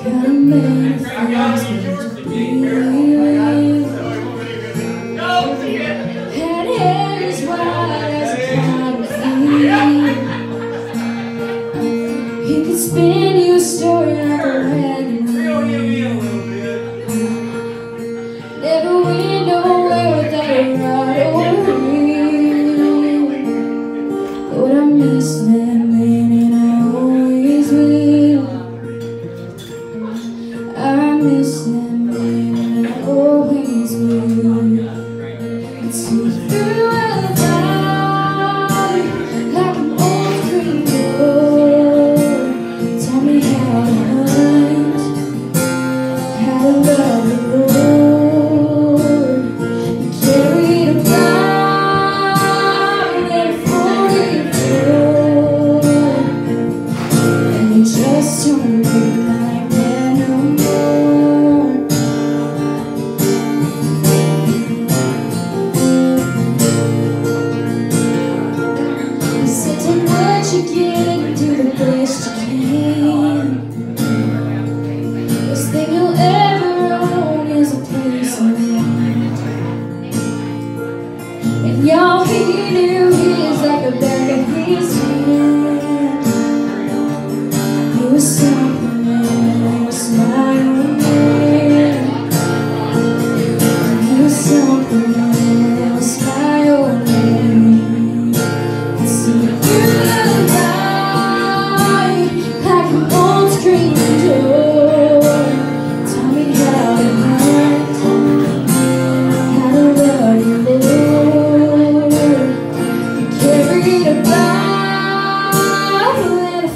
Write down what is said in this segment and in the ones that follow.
Got many things to believe. Had hair as wide as a cotton field. He could spin you a story like a wagon wheel. Never went nowhere without a rod or a reel. Lord, I miss that man and I always will. I miss that man and I always will. It's through a lie like an old green door. Tell me how to hunt, how to love the Lord. You carried a Bible and a 44, and you just don't look like that no more. He said, take what you get and do the best you can. Best thing you'll ever own is a place of land. And y'all, he knew his like the back of his hand. He was something, man, he was my own man. He was something, man, he was my own man. And see through the light like an old screen door. Tell me how to hunt, how to love you, Lord. You carried a Bible and a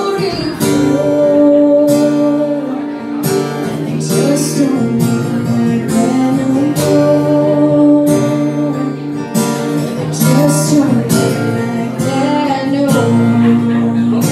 44, and they just don't look like that no more. They just don't look like that no more.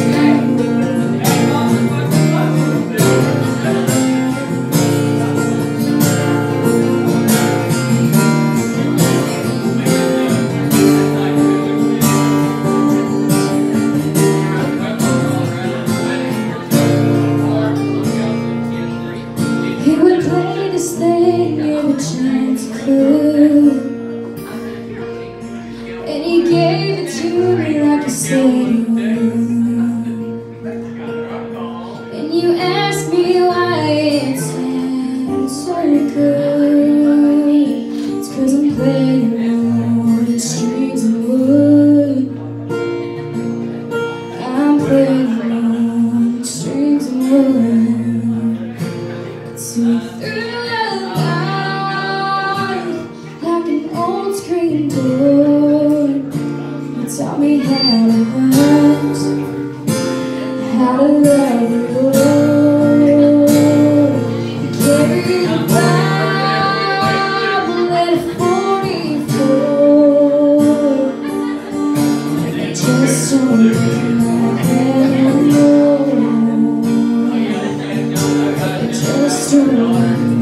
He would play this thing every chance he could, and he gave it to me like he said he would. And you asked me why it sounds so good. It's 'cause I'm playing on the strings of wood. I'm playing on the strings of wood. See through the light like an old screen door. You taught me how to hunt, how to love the Lord. You carried a Bible and a 44, and they just don't look like that no more. Just a